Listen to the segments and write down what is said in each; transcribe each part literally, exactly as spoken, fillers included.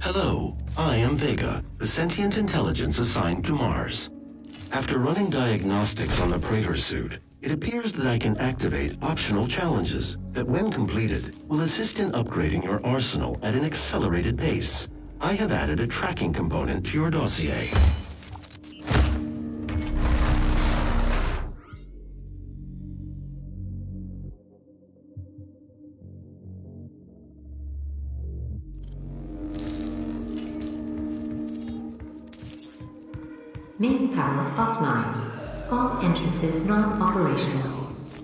Hello, I am Vega, the sentient intelligence assigned to Mars. After running diagnostics on the Praetor suit, it appears that I can activate optional challenges that, when completed, will assist in upgrading your arsenal at an accelerated pace. I have added a tracking component to your dossier. Main power offline. All entrances non-operational.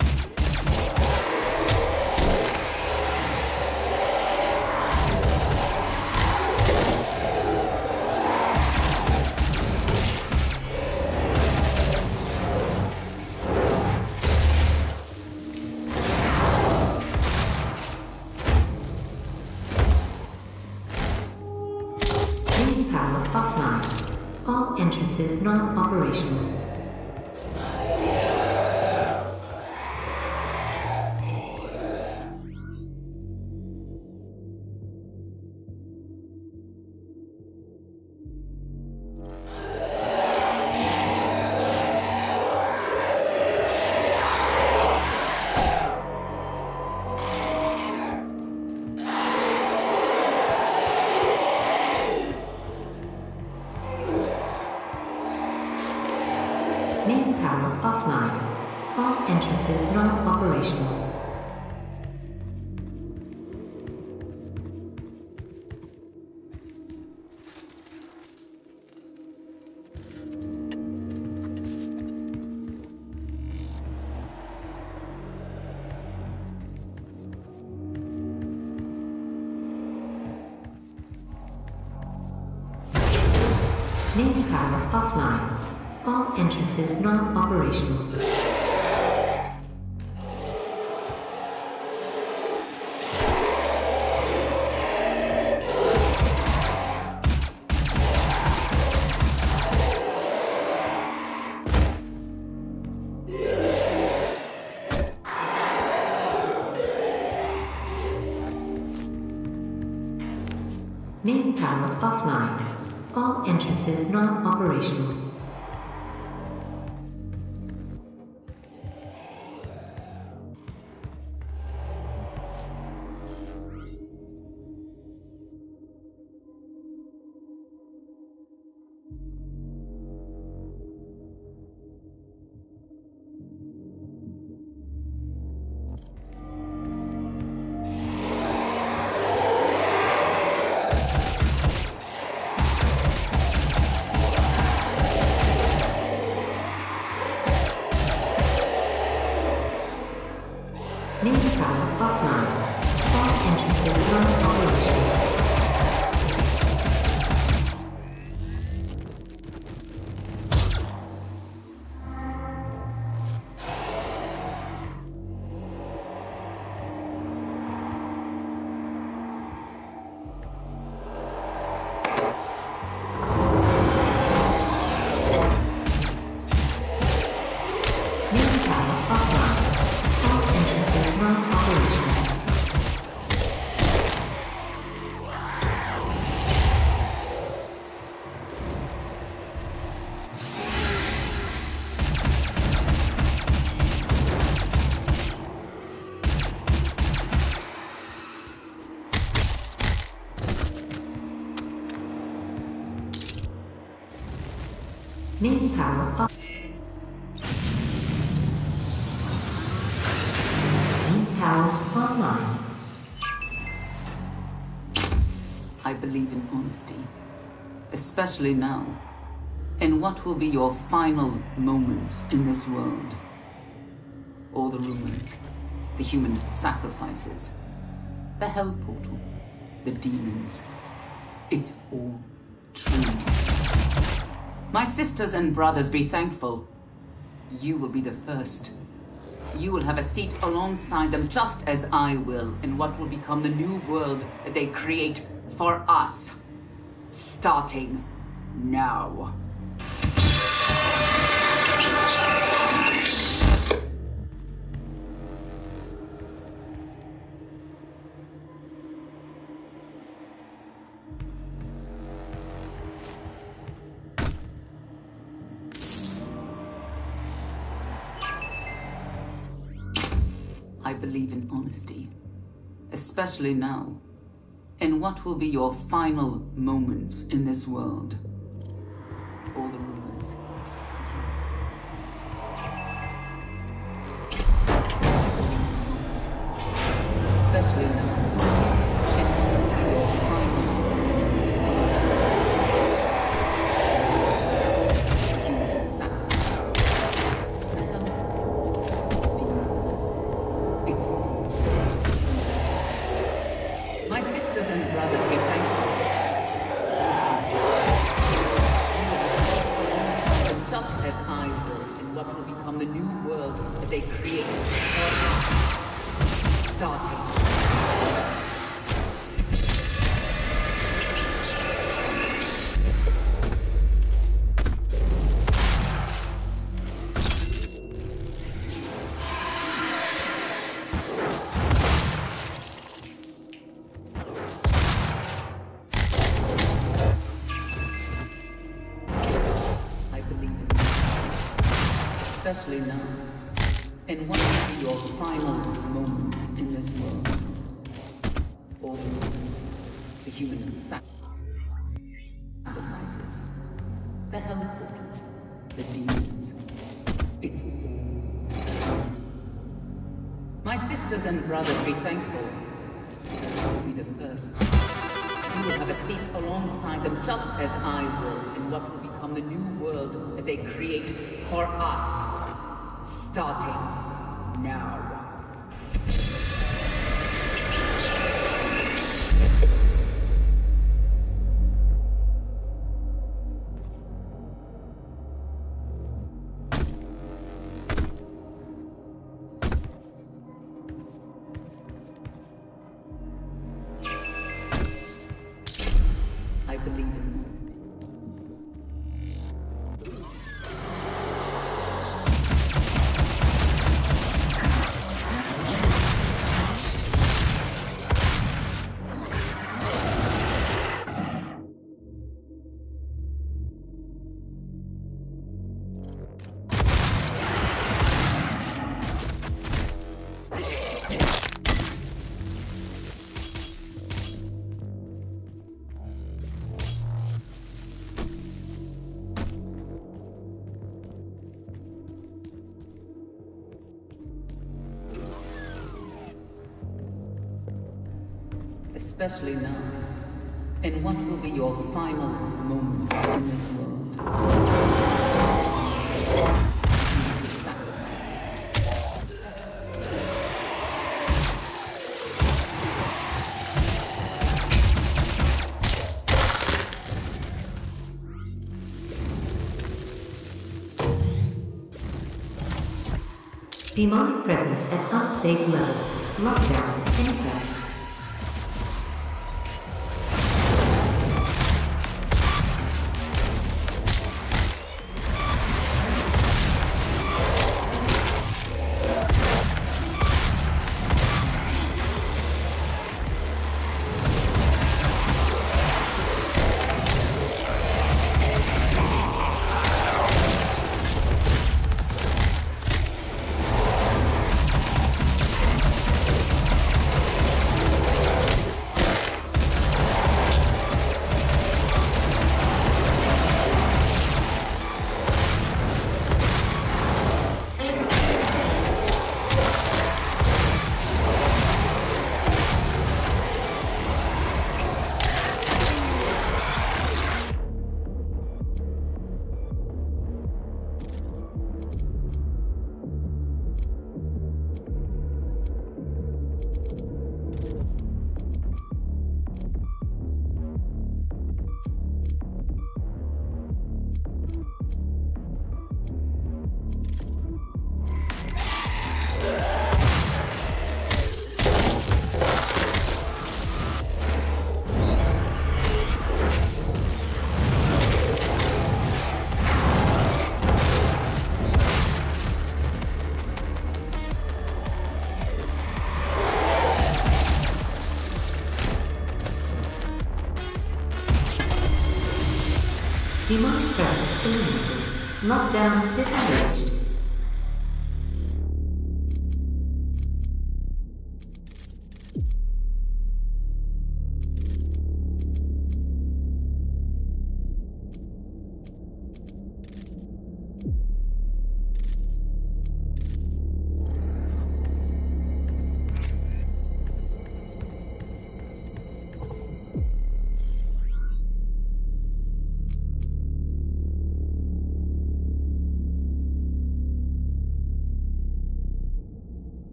Main power offline. All entrances non-operational. Main power offline. All entrances non-operational. Main power offline. All entrances non-operational. Main power offline. All entrances non-operational. Main power offline. All entrances non-operational. Main power offline. All entrances non-operational. Main power off. Main power online. I believe in honesty, especially now, in what will be your final moments in this world. All the rumors, the human sacrifices, the hell portal, the demons, it's all true. My sisters and brothers, be thankful. You will be the first. You will have a seat alongside them, just as I will, in what will become the new world that they create for us. Starting now. believe in honesty, especially now, in what will be your final moments in this world. All the rumors. Especially now, in what will be your final moments in this world. Human sacrifice. Metal. Demons. It's my sisters and brothers, be thankful. Just as I will in what will become the new world that they created for us. Starting. Especially now, in what will be your final moments in this world. All the rumors, the human sacrifices, the hell portal, the demons. It's all true. My sisters and brothers, be thankful. I will be the first. You will have a seat alongside them, just as I will, in what will become the new world that they create for us. Starting now. I believe in honesty. Especially now, in what will be your final moments in this world. Demonic presence at unsafe levels. Lockdown in effect. Demonic presence eliminated. Lockdown disengaged.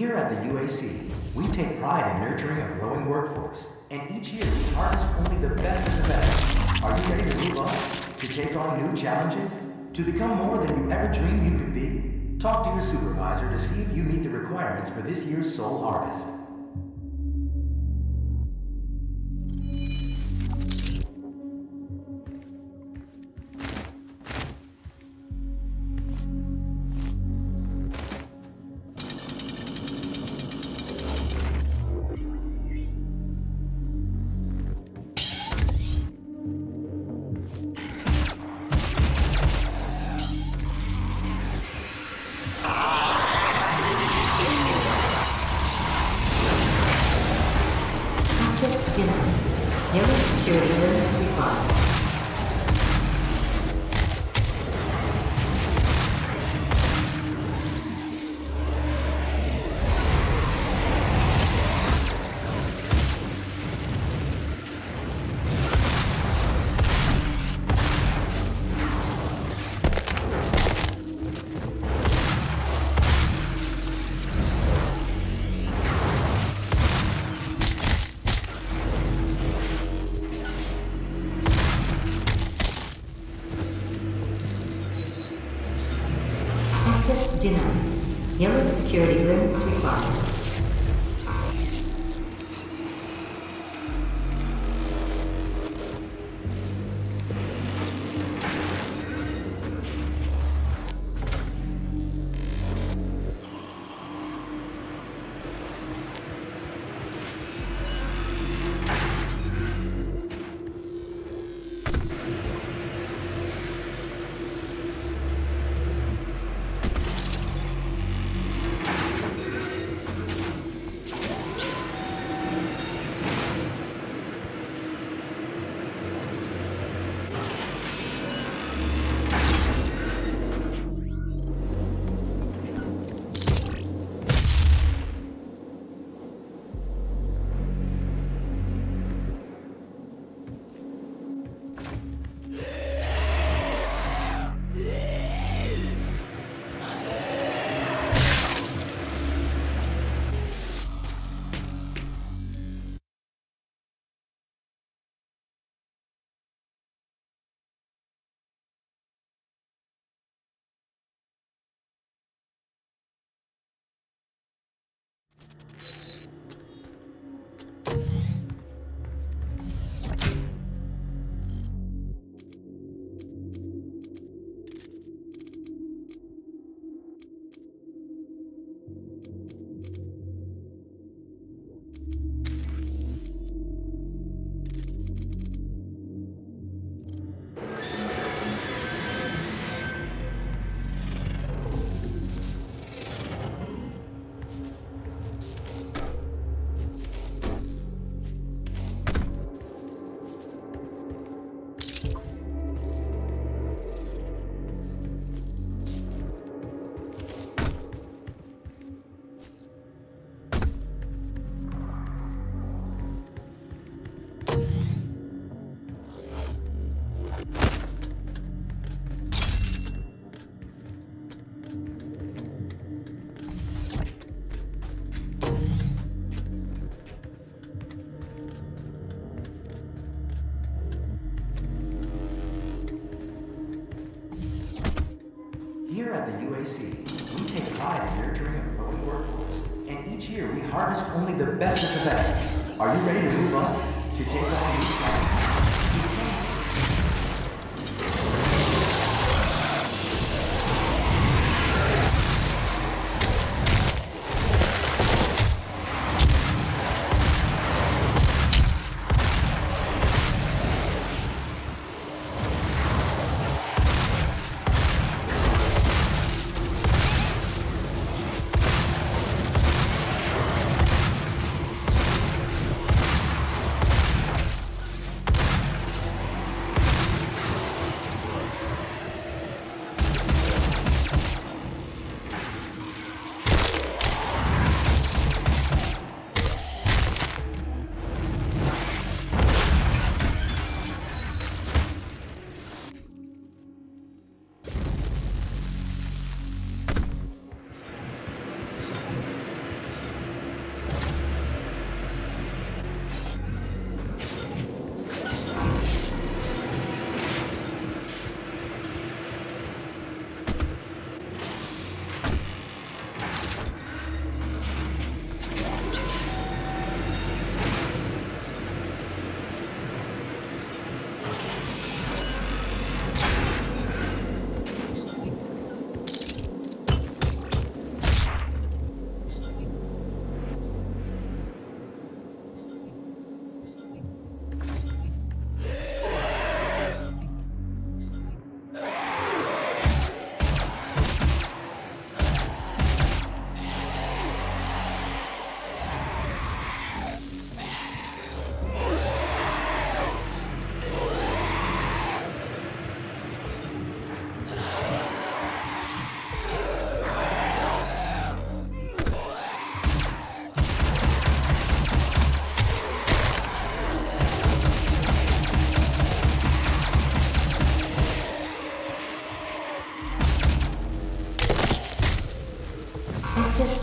Here at the U A C, we take pride in nurturing a growing workforce, and each year we harvest only the best of the best. Are you ready to move on? To take on new challenges? To become more than you ever dreamed you could be? Talk to your supervisor to see if you meet the requirements for this year's Soul Harvest. Denied. Yellow security clearance required. Here at the U A C, we take pride in nurturing a growing workforce, and each year we harvest only the best of the best. Are you ready to move on? To take on new challenges?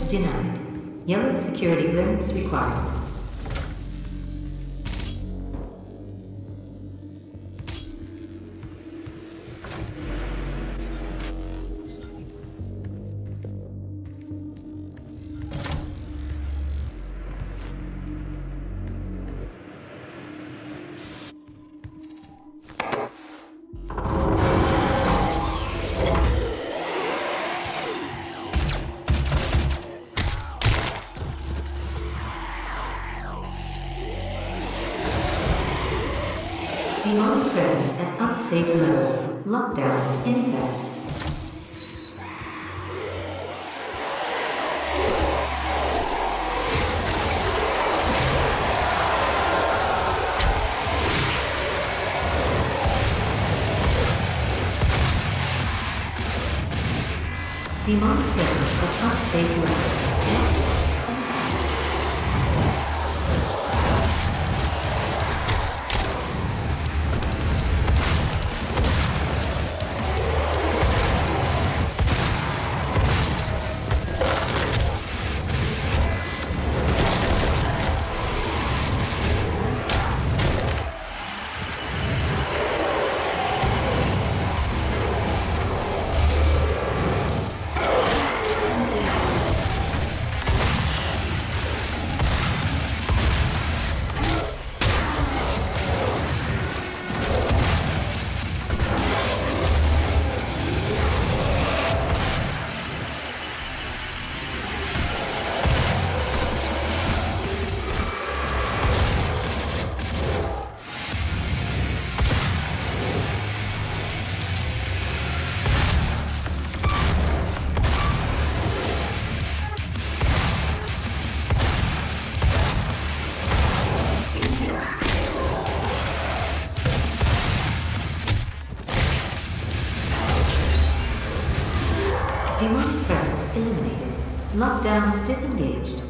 denied. Yellow security clearance required. Demonic presence at unsafe levels. Lockdown in effect. Demonic presence at unsafe levels. Demonic presence eliminated. Lockdown disengaged.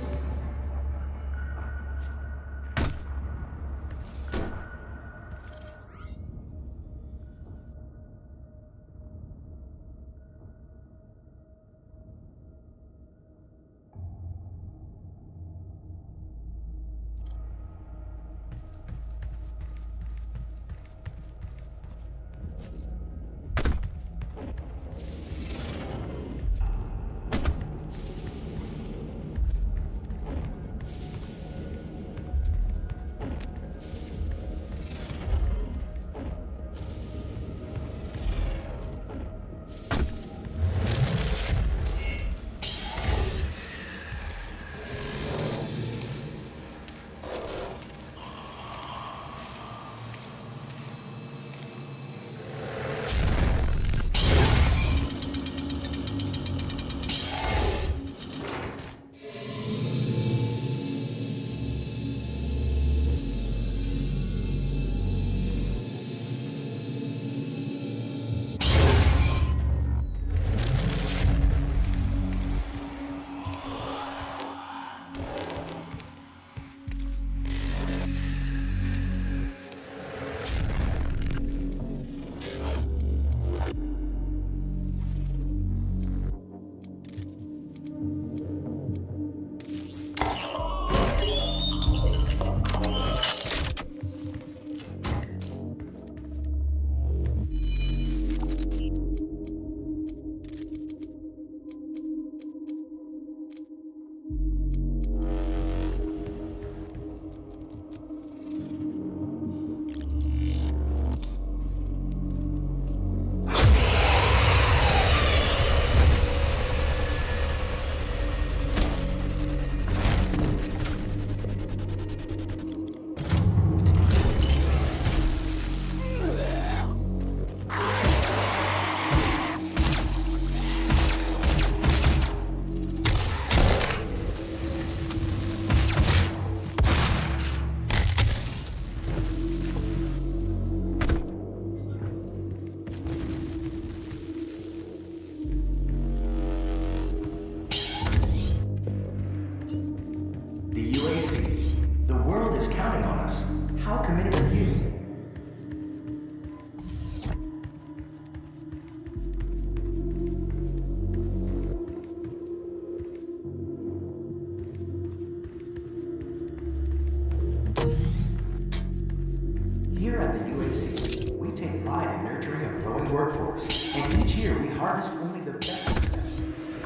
growing workforce, and each year we harvest only the best of the best.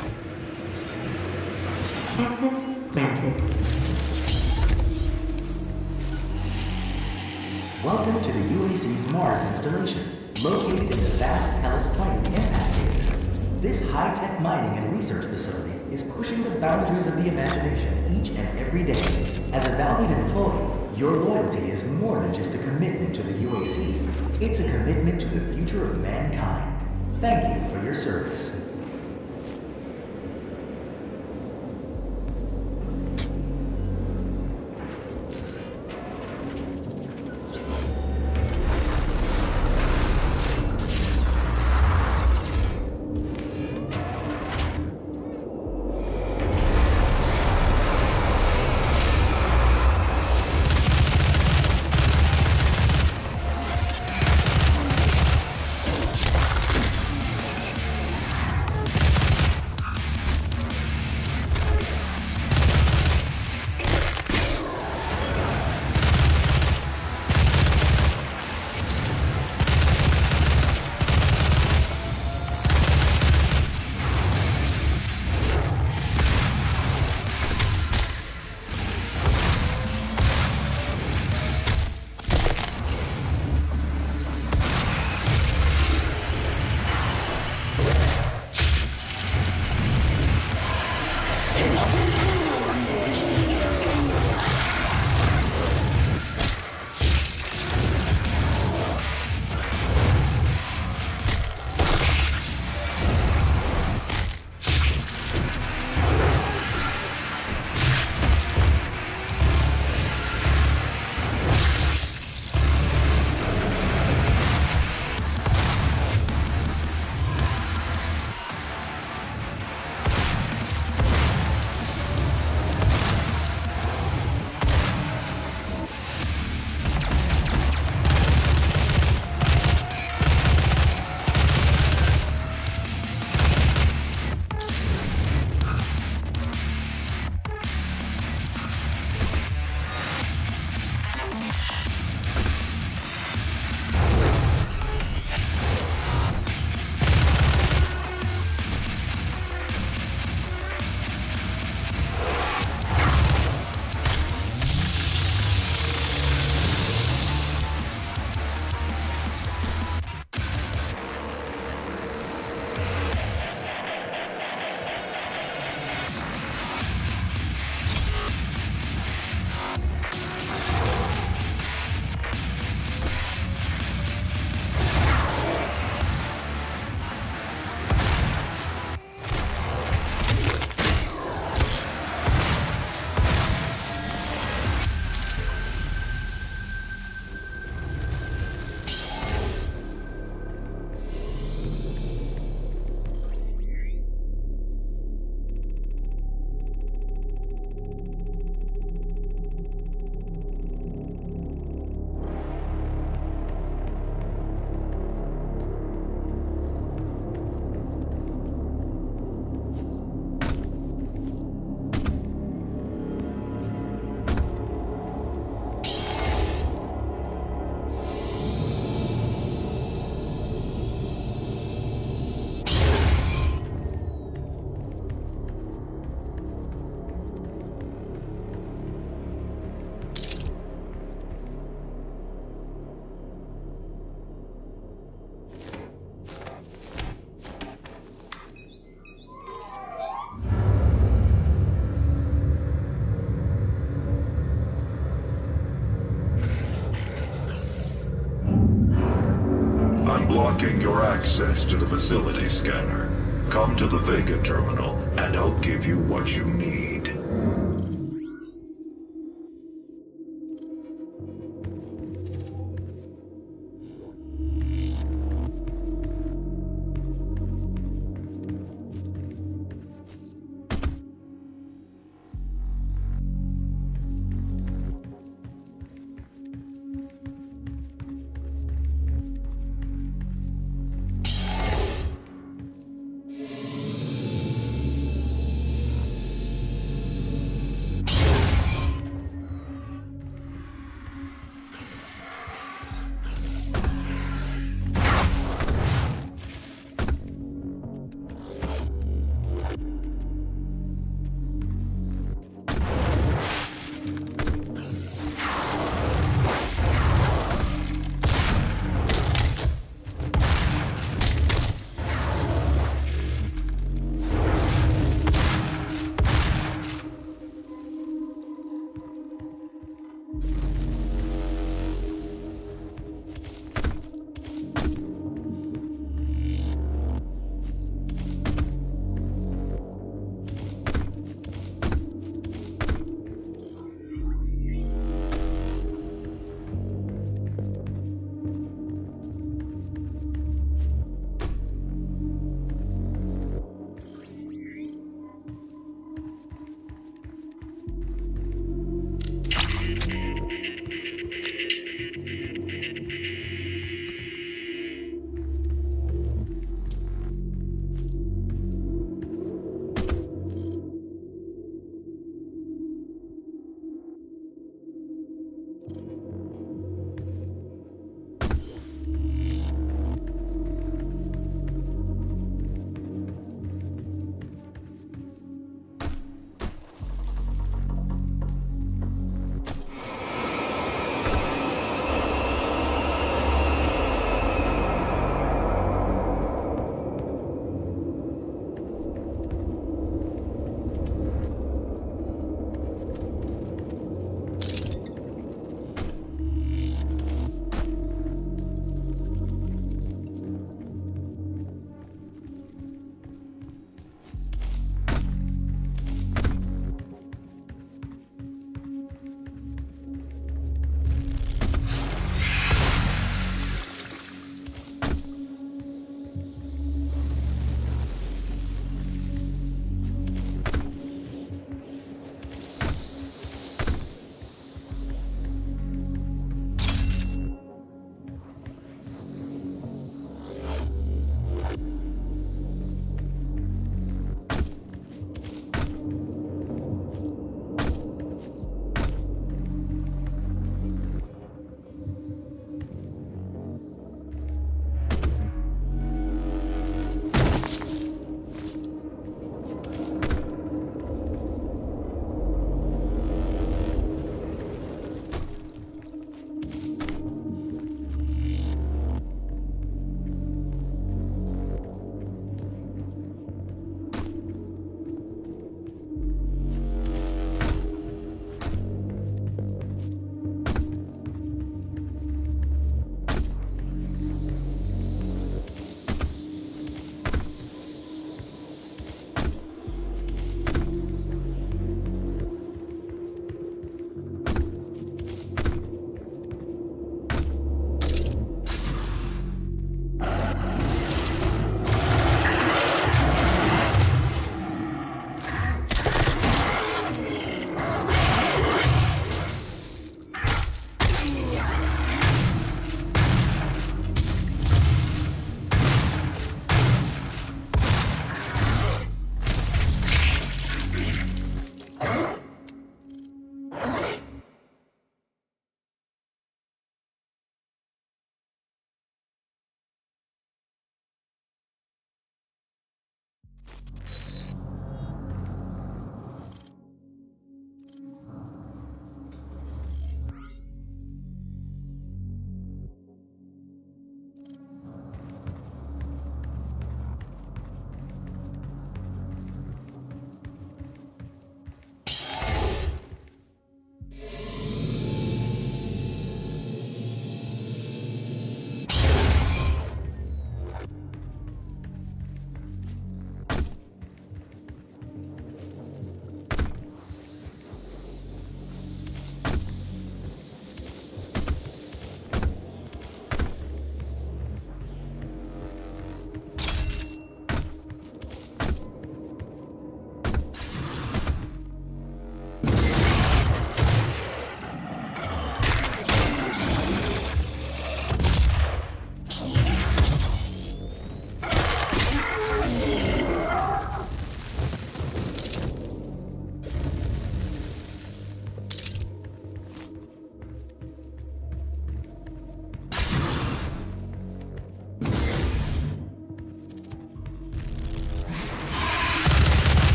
Access granted. Welcome to the U A C's Mars installation, located in the vast Hellas Plain impact basin. This high-tech mining and research facility is pushing the boundaries of the imagination each and every day. As a valued employee, your loyalty is more than just a commitment to the U A C. It's a commitment to the future of mankind. Thank you for your service. Blocking your access to the facility scanner. Come to the Vega terminal, and I'll give you what you need.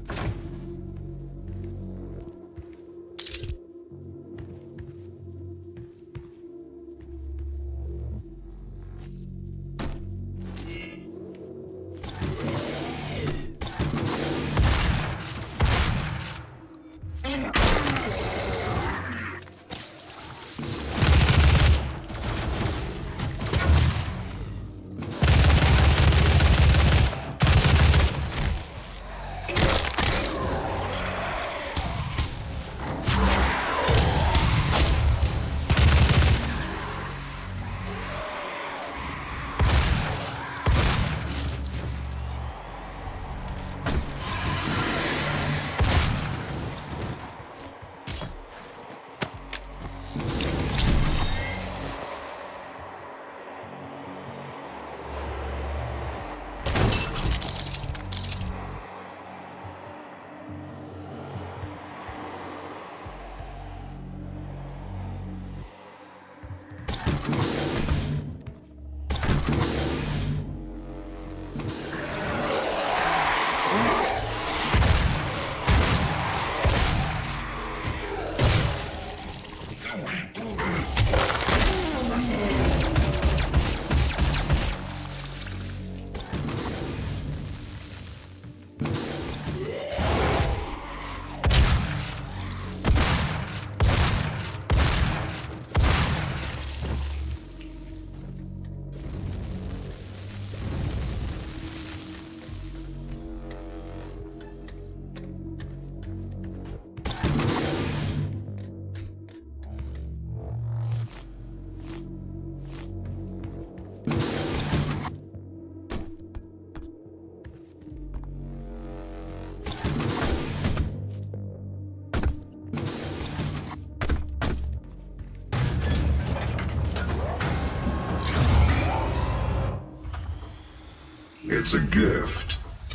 It's a gift.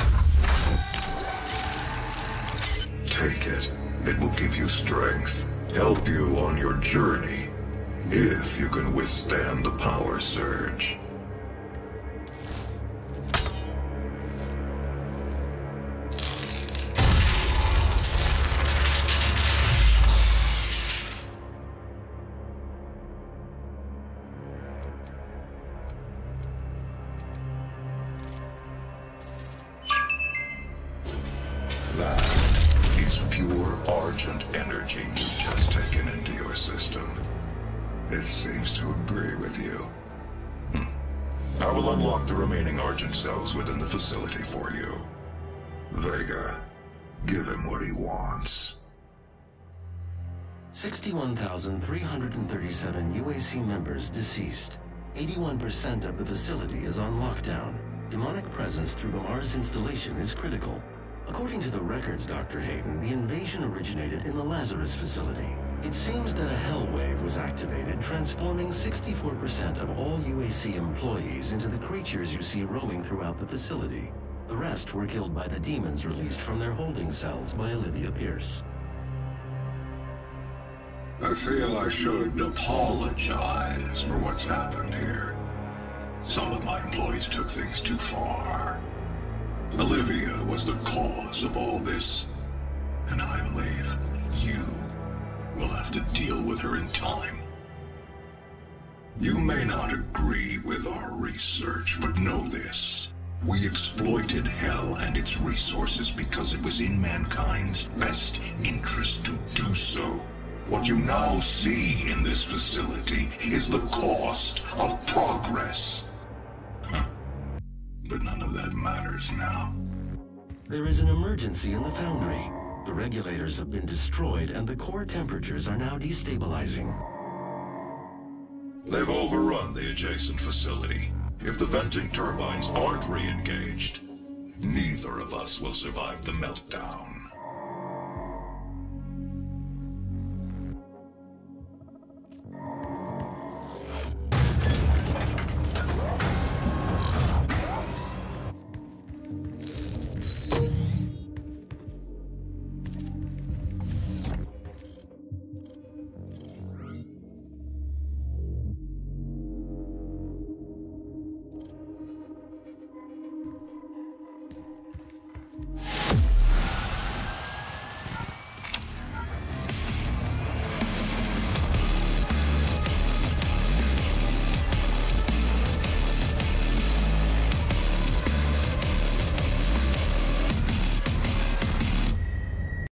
Take it. It will give you strength, help you on your journey, if you can withstand the power surge. That is pure Argent energy you've just taken into your system. It seems to agree with you. Hm. I will unlock the remaining Argent cells within the facility for you. Vega, give him what he wants. sixty-one thousand three hundred thirty-seven U A C members deceased. eighty-one percent of the facility is on lockdown. Demonic presence through the Mars installation is critical. According to the records, Doctor Hayden, the invasion originated in the Lazarus facility. It seems that a hell wave was activated, transforming sixty-four percent of all U A C employees into the creatures you see roaming throughout the facility. The rest were killed by the demons released from their holding cells by Olivia Pierce. I feel I should apologize for what's happened here. Some of my employees took things too far. Olivia was the cause of all this, and I believe you will have to deal with her in time. You may not agree with our research, but know this. We exploited Hell and its resources because it was in mankind's best interest to do so. What you now see in this facility is the cost of progress. Huh. But none of that matters now. There is an emergency in the foundry. The regulators have been destroyed and the core temperatures are now destabilizing. They've overrun the adjacent facility. If the venting turbines aren't re-engaged, neither of us will survive the meltdown.